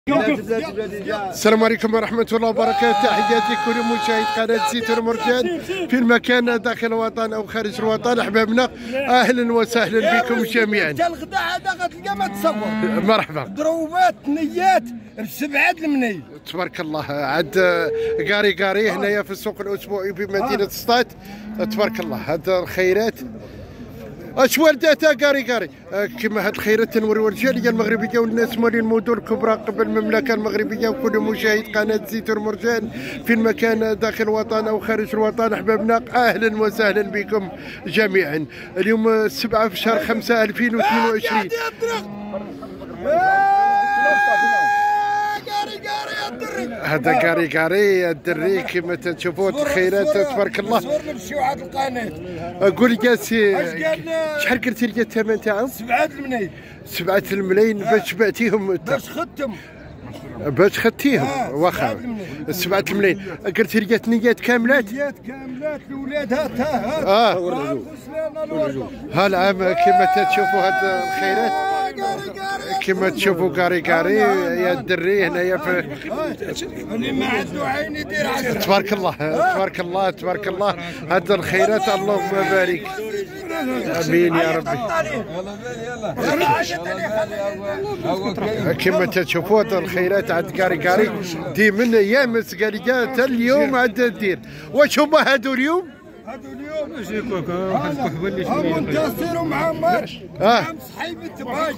السلام عليكم ورحمة الله وبركاته. تحياتي لكل مشاهد قناة زيت المرجان في المكان داخل الوطن أو خارج الوطن. أحبابنا أهلا وسهلا بكم جميعا. الغداء هذا غتلقى ما تصور. مرحبا. ضروبات نيات بسبعة المني. تبارك الله. عاد قاري هنايا في السوق الأسبوعي بمدينة سطات. تبارك الله. هاد الخيرات اش والداتها قاري كما هاد الخيرات تنوريو الجاليه المغربيه والناس مالين المدن الكبرى قبل المملكه المغربيه وكل مشاهد قناه زيت المرجان في المكان داخل الوطن او خارج الوطن. احبابنا اهلا وسهلا بكم جميعا. اليوم 7 في شهر 5 2022. هذا قاري الدري كما تشوفوا الخيرات تبارك الله. نمشيو عاد القناه. قول لي شحال قلتي لي الثمن تاعهم؟ 7 الملايين. 7 الملايين باش بعتيهم؟ باش خدتيهم واخا 7 الملايين. قلتي لي نيات كاملات؟ نيات كاملات الاولاد ها ها العام كما تشوفوا هاد الخيرات كما تشوفوا قاري يا الدري هنايا في اللي ما عنده عين يدير عشرة. تبارك الله. هاد الخيرات اللهم بارك. امين يا ربي. كما تشوفوا هاد الخيرات عند قاري ديما يامس قال حتى اليوم عاد دير. واش هما هادو اليوم؟ منتصر ومع ماتش مع صحيبة تباج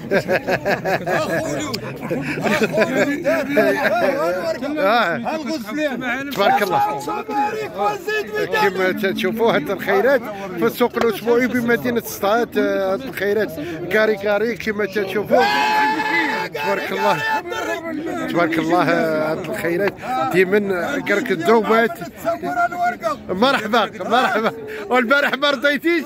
تبارك الله. كما تشوفوا هاد الخيرات في السوق الاسبوعي بمدينة سطات. هاد الخيرات قاري كما تشوفوا تبارك الله. هاد الخيرات ديما قالك الدروبات. مرحبا والبارح ما رضيتيش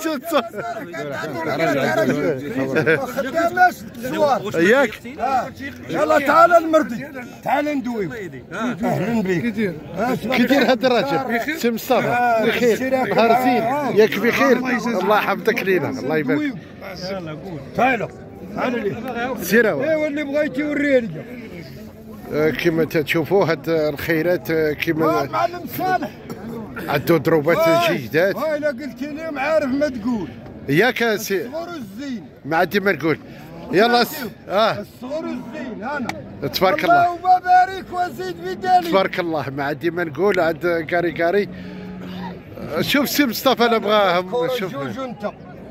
ياك. يلا تعال المرضي تعال ندويو. اهلا بك. كي داير هاد الراجل سي مصطفى؟ بخير نهار زين ياك بخير. الله يحفظك لينا الله يبارك. تعالوا سيروا. ايوا اللي بغيتي وريني. كما تشوفوا هاد الخيرات كما معلم صالح عندو ضروبات جيدات. الا قلت لي عارف ما تقول ياك سي الصغر الزين ما عندي ما نقول. يلا الصغر الزين انا تبارك الله. اللهم بارك وزيد بدالي. تبارك الله ما عندي ما نقول. عند قاري شوف سي مصطفى انا بغاهم. شوف انت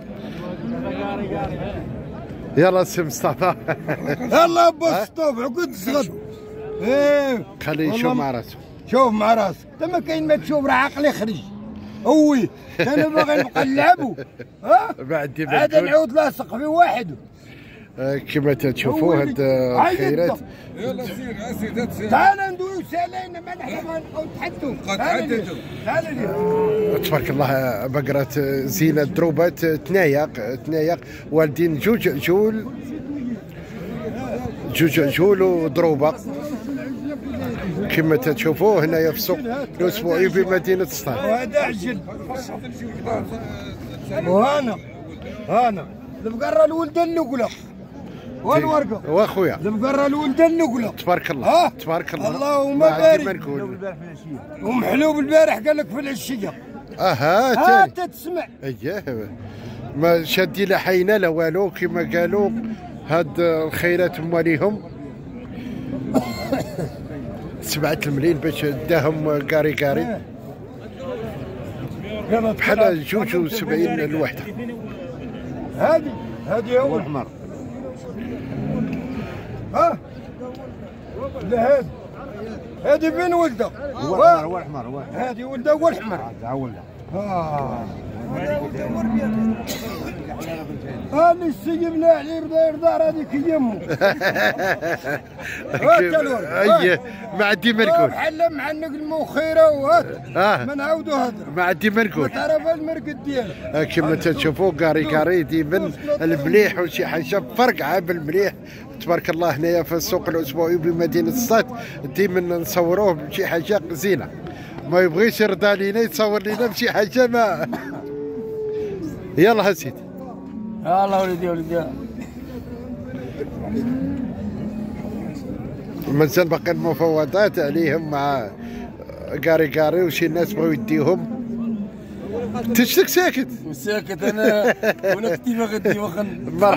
يلا سي مصطفى. يلا بوسطوف عقد صغد. ايه خليه يشوف مع راسه. شوف مع راسك انت ما كاين ما تشوف راه عقلي خرج. اوي انا باغي نبقى نلعبوا. ما عندي ما عاد نقول. نعود لاصق في واحد. كما تشوفوا هاد الخيرات. يلا سير تعال ندويو سالينا ما نحنا نبقاو نتحدثوا. تعال تبارك الله. بقرات زينه دروبات تنايق والدين جوج عجول ودروبه كما تشوفوا هنايا في السوق الاسبوعي بمدينه سطات. وهذا عجل وهنا البقره الولده النقله والورقه واخويا البقره الولده النقله. تبارك الله. اللهم بارك. ومحلوب البارح قال لك في العشيه. انت تسمع. اييه ما شادي لا حينا لا والو كما قالوا هاد الخيرات مواليهم. 7 الملايين باش داهم قاري بحال 72 الوحده. هذه هو الحمر. لا هذه بين ولده هو الحمر. هذه ولده هو الحمر. اللي سيبنا عليه بدا يرضى هذيك يمه. اييه ما عندي ما نقول. بحال معنق المخيره وهات ما نعاودوا هذا. ما عندي ما نقول. تعرف المرقد ديالها كما تشوفوا قاري ديما المليح وشي حاجه فرقعه بالمليح. تبارك الله. هنايا في السوق الاسبوعي بمدينه سطات ديما نصوروه بشي حاجه زينه. ما يبغيش يرضى لينا يتصور لينا بشي حاجه ما. يلا سيدي. يلا وليدي مازال باقي المفاوضات عليهم مع كاري وشي ناس بغاو يديهم. تشتك ساكت؟ ساكت انا وانا كنت غدي واخا.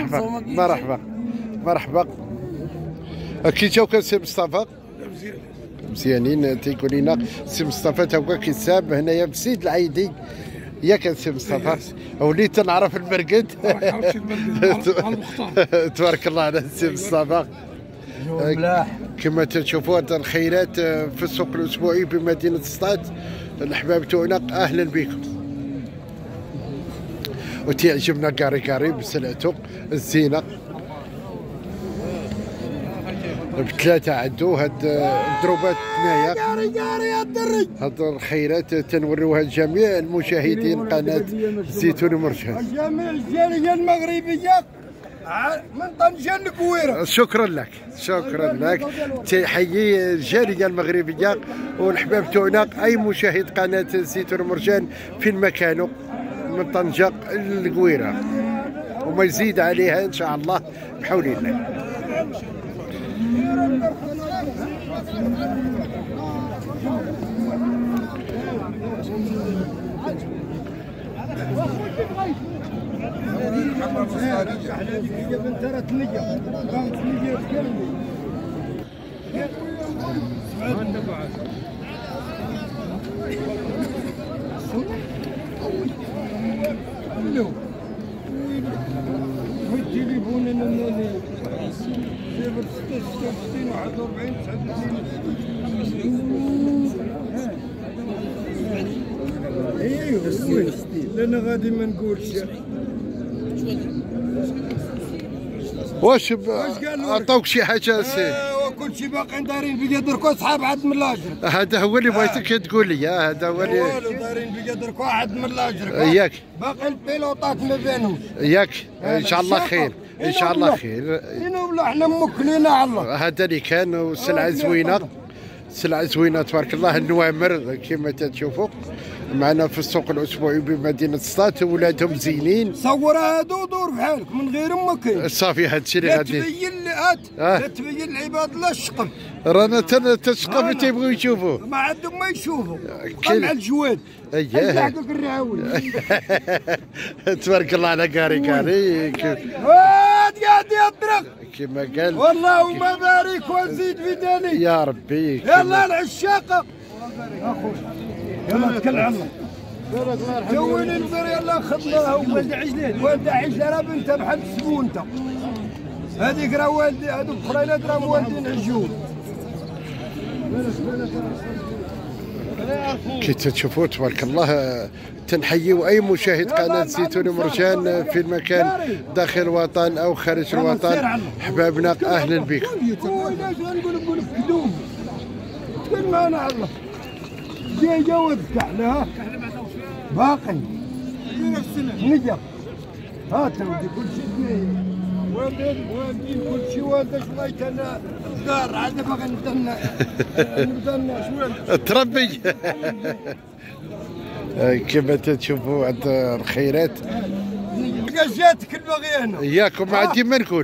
مرحبا كي جاوك سي مصطفى؟ مزيانين. تيقول لنا سي مصطفى تا هو كيتساب هنايا بسيد العايدي ياك سي مصطفى؟ وليت نعرف المرقد. تبارك الله على سي مصطفى. كما تشوفوا هاد الخيرات في السوق الاسبوعي بمدينه سطات. الحباب تاعنا اهلا بكم. وتعجبنا كاري بسلعته الزينه بثلاثه عندو هاد الدروبات هنايا. هاد الخيرات تنوريوها لجميع المشاهدين قناه زيتون مرجان. جميع الجاليه المغربيه من طنجة الكويرة. شكرا لك تحيي الجاليه المغربيه والحباب تاعنا اي مشاهد قناه زيتون مرجان فين ما كانوا من طنجة الكويرة وما يزيد عليها ان شاء الله بحول الله. التليفون انا 66 41 39. ايوه لان غادي ما نقولش. واش عطاوك شي حاجه سي؟ وكل شيء باقي دايرين بقدركم صحاب عاد من الاجر. هذا هو اللي بغيتك تقول لي. هذا هو اللي والو دايرين بقدركم عاد من الاجر. ياك باقي البيلوطات ما بينهم. ياك ان شاء الله خير. ان شاء الله خير. والله احنا موكلين على الله. هذا اللي كان والسلعه زوينه. سلعة زوينة تبارك الله. النوامر كما تشوفوا معنا في السوق الاسبوعي بمدينه سطات. ولادهم زينين. صور هادو دور بحالك من غيرهم ما كاين. صافي هادشي اللي غادي لا تبين العباد لا الشقم. رانا تشقم تيبغيو يشوفوا. ما عندهم ما يشوفوا. مع الجواد. اييه يحقق الرعاوي. تبارك الله على كاري قاعد يطرق كما قال. والله وما بارك وزيد في داني يا ربي. يلا العشاقه يلا تكل على الله. جوين البر يلا خذنا ولد عجلان بنت بحال السبون انت. هذيك راه والدي هذوك الاخرين راهم والدين عجول. كي تشوفوا تبارك الله تنحيوا اي مشاهد قناه زيتون مرجان في المكان داخل الوطن او خارج الوطن. احبابنا اهلا بكم. نقول لك كذوب تكون معنا على الله. جاوز كحله باقي نجا هات ودي كل شيء والدين كل شيء والدك بغيت انا الدار عاد باغي نبدا شويه تربي. كما تشوفوا عند الخيرات جاتك الباغي هنا ياك. ومع ديما نقول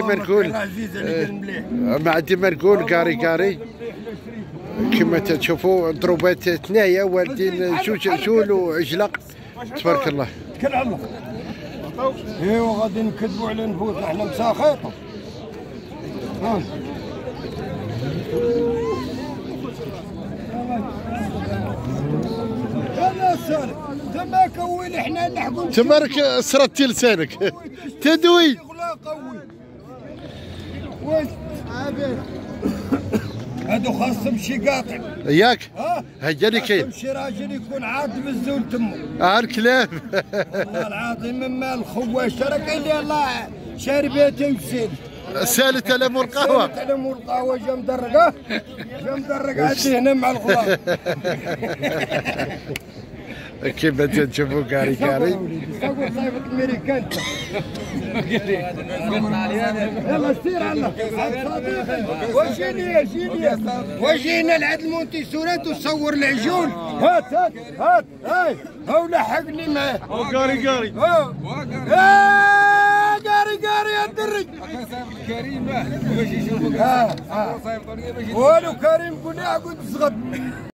مع ديما نقول كاري كما تشوفوا ضروبات ثنايا والدين جوج وعجله تبارك الله. تكل على الله. ايوا غادي نكذبوا على نفوسنا احنا مساخيطه. يلا سالك تما كوين احنا نحكوا تمارك سردتي لسانك تدوي. واش هادو خاصهم شي قاطع ياك. هيا اللي كاين شي راجل يكون عاد بالزول تمو. الكلام. والله العظيم مما الخواش ترى قال لي الله شارباتي وسالت. سالت على مول القهوه. سالت على مول القهوه جا مدرقه عندي هنا مع الغراب. كيف تشوفوا كاري صور صيفط الامريكان. يلا سير على وجينا لعند المونتيسورات وصور العجول. هات هاو لحقني معاه. كاري كاري قاري يا الدري كريم باش يشوفك. والو كريم قول لي عقود صغب.